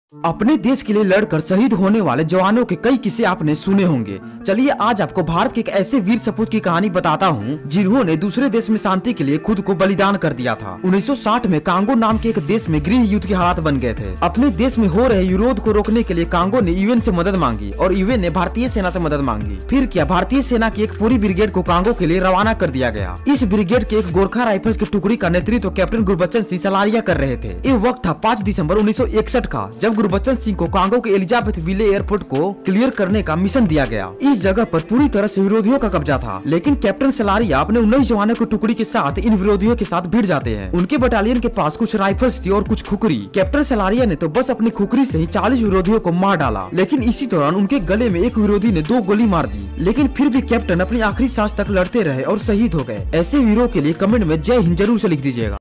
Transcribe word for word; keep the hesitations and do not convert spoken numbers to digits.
अपने देश के लिए लड़कर शहीद होने वाले जवानों के कई किस्से आपने सुने होंगे। चलिए आज आपको भारत के एक ऐसे वीर सपूत की कहानी बताता हूँ जिन्होंने दूसरे देश में शांति के लिए खुद को बलिदान कर दिया था। उन्नीस सौ साठ में कांगो नाम के एक देश में गृह युद्ध के हालात बन गए थे। अपने देश में हो रहे विरोध को रोकने के लिए कांगो ने यूएन से मदद मांगी और यूएन ने भारतीय सेना से मदद मांगी। फिर क्या, भारतीय सेना की एक पूरी ब्रिगेड को कांगो के लिए रवाना कर दिया गया। इस ब्रिगेड के एक गोरखा राइफल्स की टुकड़ी का नेतृत्व कैप्टन गुरबचन सिंह सलारिया कर रहे थे। ये वक्त था पाँच दिसंबर उन्नीस सौ इकसठ का, जब गुरबचन सिंह को कांगो के एलिजाबेथ विले एयरपोर्ट को क्लियर करने का मिशन दिया गया। इस जगह पर पूरी तरह से विरोधियों का कब्जा था, लेकिन कैप्टन सलारिया अपने उन्नीस जवानों की टुकड़ी के साथ इन विरोधियों के साथ भिड़ जाते हैं। उनके बटालियन के पास कुछ राइफल्स थी और कुछ खुखरी। कैप्टन सलारिया ने तो बस अपनी खुखरी से ही चालीस विरोधियों को मार डाला, लेकिन इसी दौरान उनके गले में एक विरोधी ने दो गोली मार दी। लेकिन फिर भी कैप्टन अपनी आखिरी सांस तक लड़ते रहे और शहीद हो गए। ऐसे वीरों के लिए कमेंट में जय हिंद जरूर से लिख दीजिएगा।